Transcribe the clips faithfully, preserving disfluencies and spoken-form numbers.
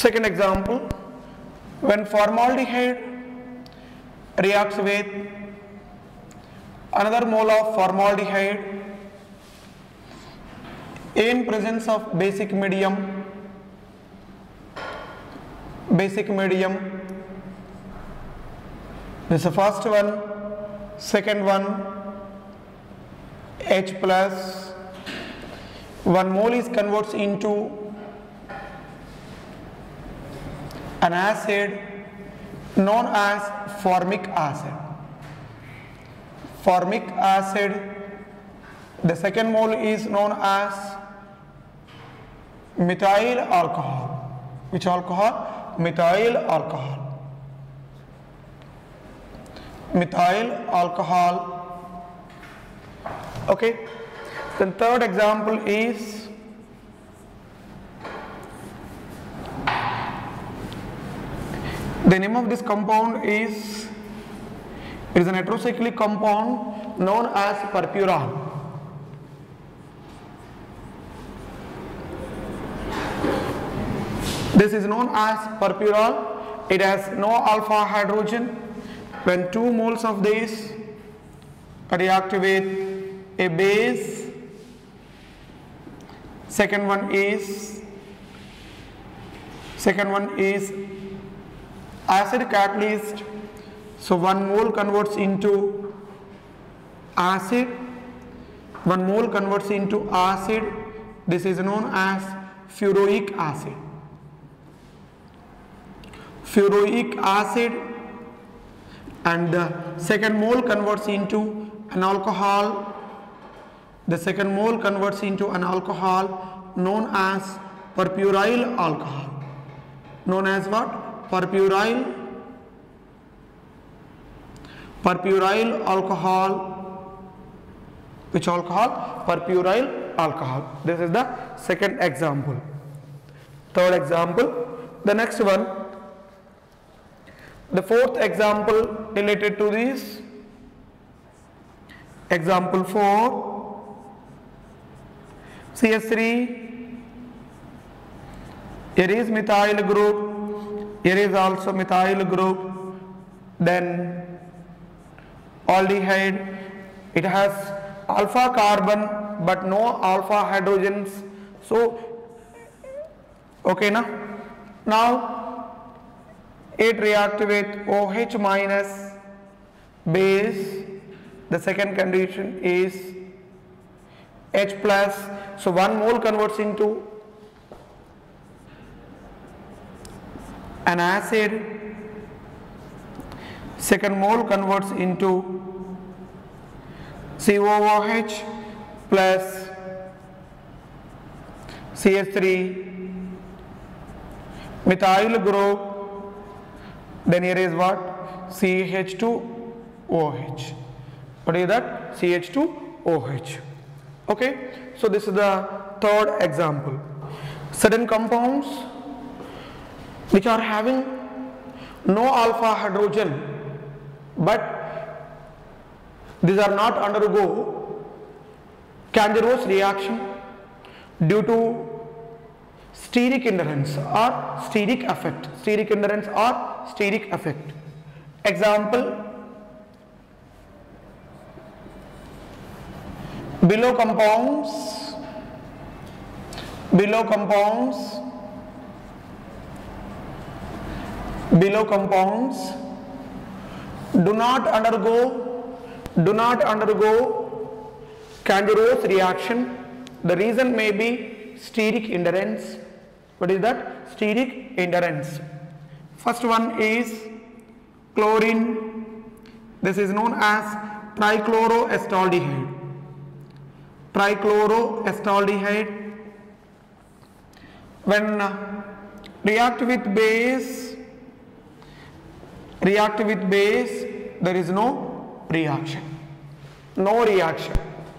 Second example, when formaldehyde reacts with another mole of formaldehyde in presence of basic medium, basic medium, this is the first one, second one, H plus, one mole is converts into an acid known as formic acid. Formic acid, the second mole is known as methyl alcohol. Which alcohol? Methyl alcohol. Methyl alcohol. Okay. Then third example is the name of this compound is, it is an heterocyclic compound known as purpurol. This is known as purpurol. It has no alpha hydrogen. When two moles of this react with a base, second one is second one is acid catalyst, so one mole converts into acid, one mole converts into acid, this is known as furoic acid. Furoic acid, and the second mole converts into an alcohol, the second mole converts into an alcohol known as purpuryl alcohol, known as what? Purpuryl, purpuryl alcohol. Which alcohol? Purpuryl alcohol. This is the second example. Third example, the next one, the fourth example related to this. Example four, C H three, here is methyl group, here is also methyl group, then aldehyde, it has alpha carbon but no alpha hydrogens, so okay na? Now it reacts with OH minus base, the second condition is H plus, so one mole converts into an acid, second mole converts into C O O H plus C H three, methyl group, then here is what? C H two O H. What is that? C H two O H. Okay, so this is the third example. Certain compounds which are having no alpha hydrogen, but these are not undergo Cannizaros reaction due to steric hindrance or steric effect. Steric hindrance or steric effect. Example, below compounds, below compounds, below compounds do not undergo, do not undergo Cannizaros reaction. The reason may be steric hindrance. What is that? Steric hindrance. First one is chlorine. This is known as trichloroacetaldehyde. Trichloroacetaldehyde. When uh, react with base, react with base, there is no reaction. No reaction.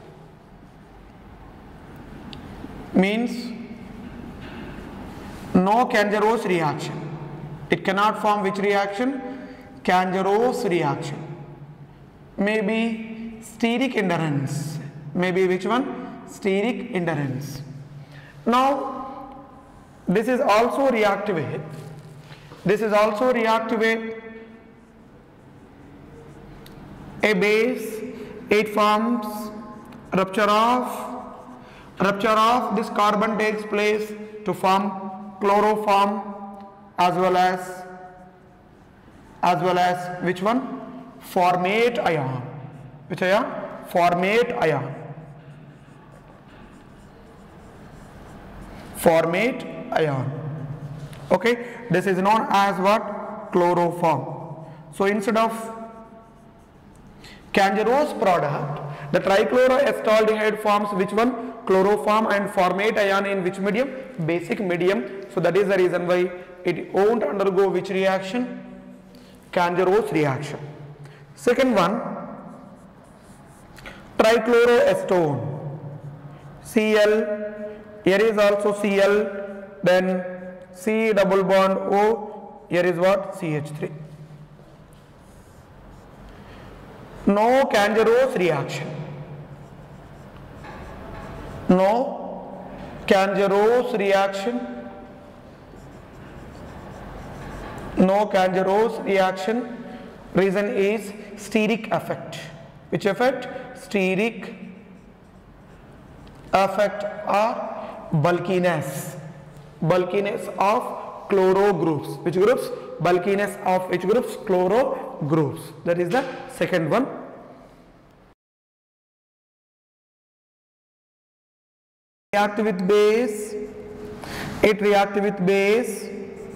Means no Cannizaros reaction. It cannot form which reaction? Cannizaros reaction. Maybe steric hindrance. Maybe which one? Steric hindrance. Now this is also reactive with, this is also reactive with a base. It forms rupture of, rupture of this carbon takes place to form chloroform as well as, as well as which one? Formate ion. Which ion? Formate ion. Formate ion. Okay, this is known as what? Chloroform. So instead of Cannizaros product, the trichloroacetaldehyde forms which one? Chloroform, and formate ion in which medium? Basic medium. So that is the reason why it won't undergo which reaction? Cannizaros reaction. Second one, trichloroacetone, Cl. Here is also Cl, then C double bond O, here is what? C H three. No Cannizaros reaction. No Cannizaros reaction. No Cannizaros reaction. Reason is steric effect. Which effect? Steric effect or bulkiness. Bulkiness of chloro groups. Which groups? Bulkiness of which groups? Chloro groups. That is the second one. React with base. It react with base.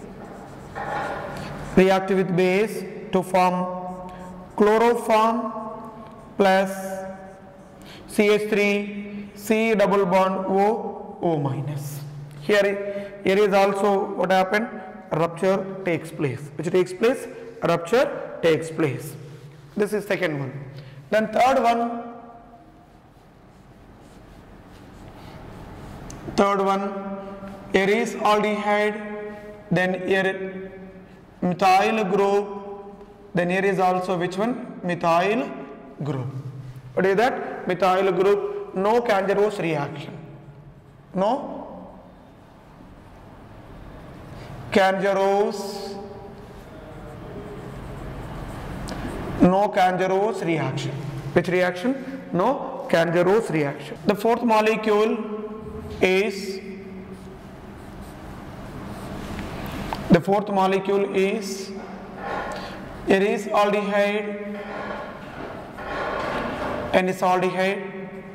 React with base to form chloroform plus C H three, C double bond O, O minus. Here, here is also what happened? Rupture takes place. Which takes place? Rupture takes place. This is second one. Then third one, third one, here is aldehyde, then here methyl group, then here is also which one? Methyl group. What is that? Methyl group. No Cannizaros reaction. No Cannizaros, no Cannizaros reaction. Which reaction? No Cannizaros reaction. The fourth molecule is, the fourth molecule is, it is aldehyde, and it's aldehyde.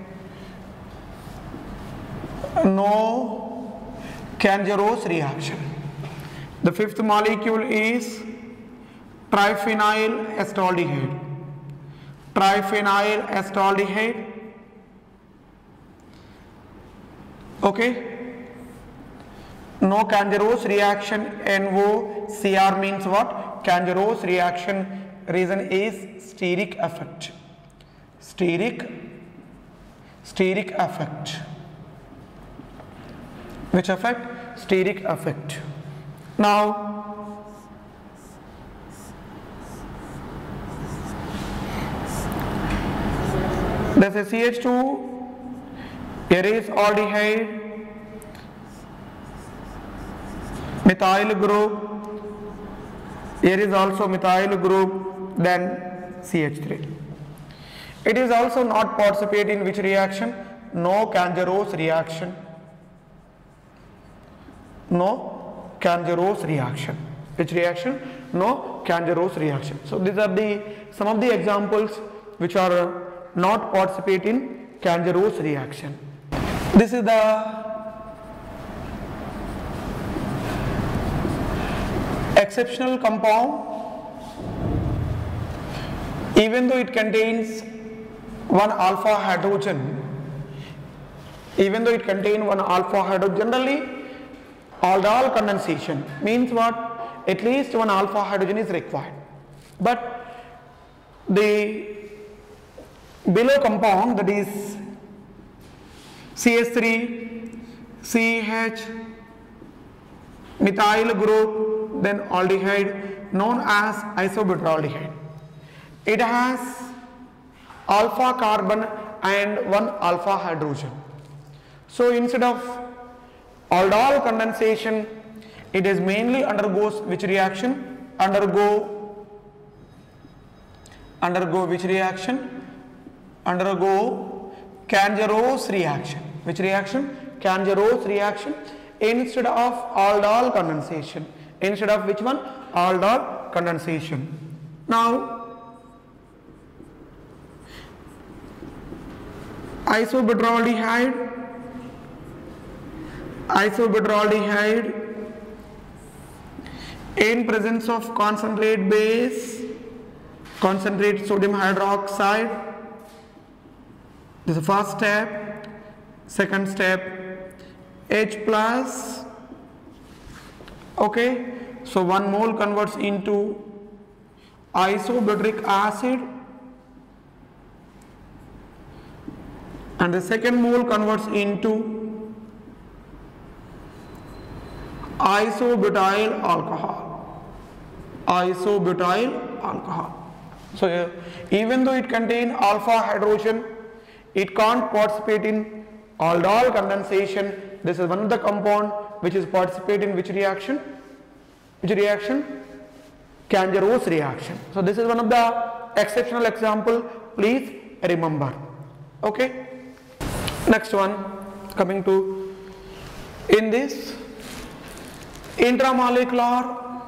No Cannizaros reaction. The fifth molecule is triphenyl acetaldehyde. Triphenyl acetaldehyde. Okay. No Cannizaros reaction. N O C R means what? Cannizaros reaction. Reason is steric effect. Steric, steric effect. Which effect? Steric effect. Now, this is C H two, here is aldehyde, methyl group, here is also methyl group, then C H three. It is also not participate in which reaction? No Cannizaros reaction. No Cannizaros reaction. Which reaction? No Cannizaros reaction. So these are the some of the examples which are not participate in Cannizaros reaction. This is the exceptional compound. Even though it contains one alpha hydrogen, even though it contains one alpha hydrogen, generally aldol condensation means what? At least one alpha hydrogen is required. But the below compound, that is C H three, C H, methyl group, then aldehyde known as isobutylaldehyde. It has alpha carbon and one alpha hydrogen. So instead of Aldol condensation, it is mainly undergoes which reaction? Undergo, undergo which reaction? Undergo Cannizaros reaction. Which reaction? Cannizaros reaction instead of aldol condensation. Instead of which one? Aldol condensation. Now, isobutylaldehyde, isobutylaldehyde in presence of concentrate base, concentrate sodium hydroxide. This is the first step. Second step, H plus. Okay, so one mole converts into isobutyric acid, and the second mole converts into isobutyl alcohol. Isobutyl alcohol. So uh, even though it contains alpha hydrogen, it can't participate in aldol condensation. This is one of the compound which is participate in which reaction? Which reaction? Cannizaros reaction. So this is one of the exceptional example. Please remember. Okay. Next one, coming to in this intramolecular,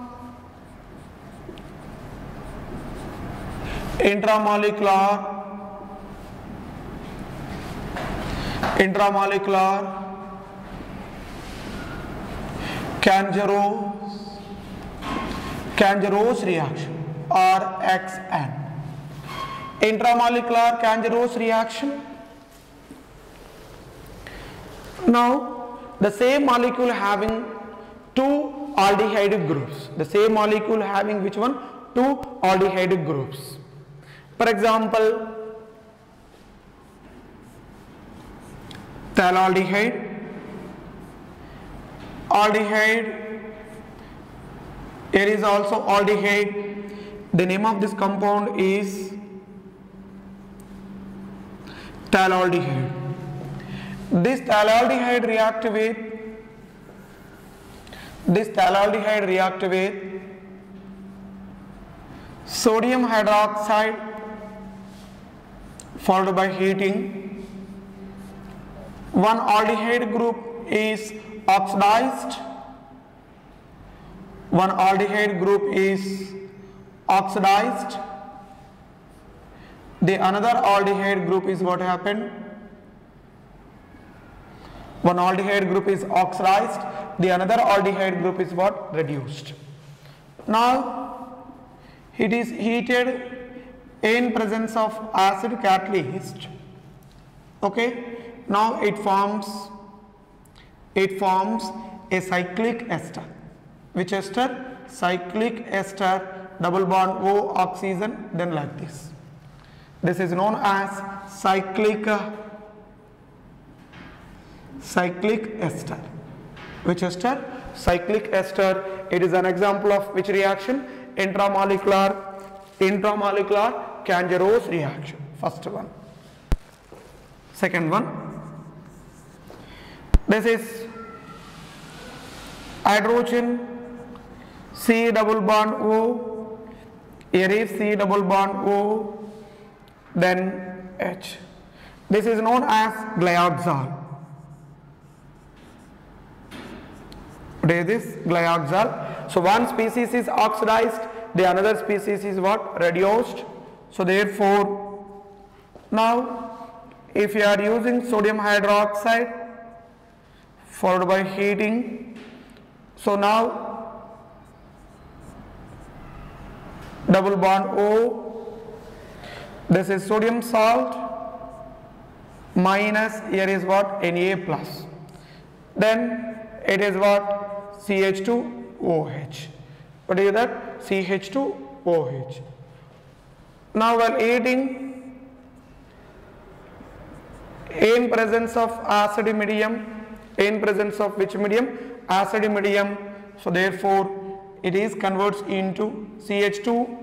intramolecular, intramolecular Cannizaros, Cannizaros reaction or X N. Intramolecular Cannizaros reaction. Now, the same molecule having two aldehyde groups. The same molecule having which one? Two aldehyde groups. For example, phthalate, aldehyde, here is also aldehyde. The name of this compound is phthalate. This phthalate react with this phthalate react with sodium hydroxide followed by heating. One aldehyde group is oxidized. One aldehyde group is oxidized. The another aldehyde group is what happened? One aldehyde group is oxidized. The another aldehyde group is what? Reduced. Now, it is heated in presence of acid catalyst. Okay. Now it forms, it forms a cyclic ester. Which ester? Cyclic ester, double bond O, oxygen, then like this. This is known as cyclic, uh, cyclic ester. Which ester? Cyclic ester. It is an example of which reaction? Intramolecular, intramolecular Cannizaros reaction. First one. Second one. This is hydrogen, C double bond O, here is C double bond O, then H. This is known as glyoxal. What is this? Glyoxal. So one species is oxidized, the another species is what? Reduced. So therefore, now if you are using sodium hydroxide followed by heating, so now double bond O, this is sodium salt minus, here is what? Na plus, then it is what? C H two O H. What is that? C H two O H. Now while heating, in presence of acid medium, in presence of which medium? Acid medium. So therefore it is converts into C H two,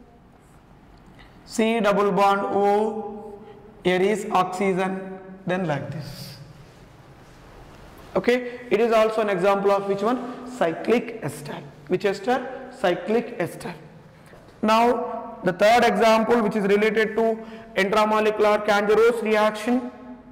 C double bond O, here is oxygen, then like this. Okay, it is also an example of which one? Cyclic ester. Which ester? Cyclic ester. Now the third example, which is related to intramolecular Cannizaros reaction.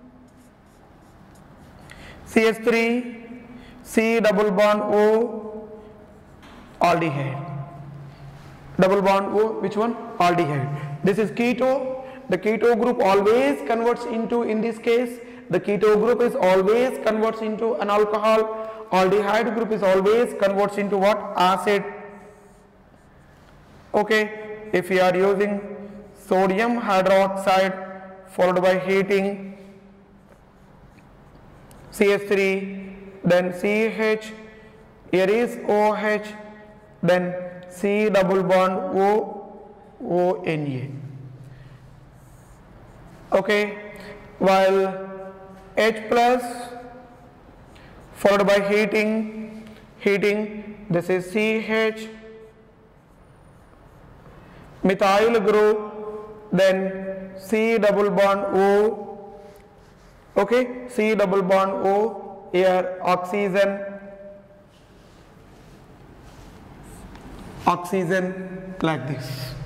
C H three C double bond O aldehyde. Double bond O, which one? Aldehyde. This is keto. The keto group always converts into, in this case, the keto group is always converts into an alcohol. Aldehyde group is always converts into what? Acid. Okay, if we are using sodium hydroxide followed by heating C H three, then C H, here is O H, then C double bond O, O N A. Okay, while H plus followed by heating, heating, this is C H, methyl group, then C double bond O, okay, C double bond O, here oxygen, oxygen like this.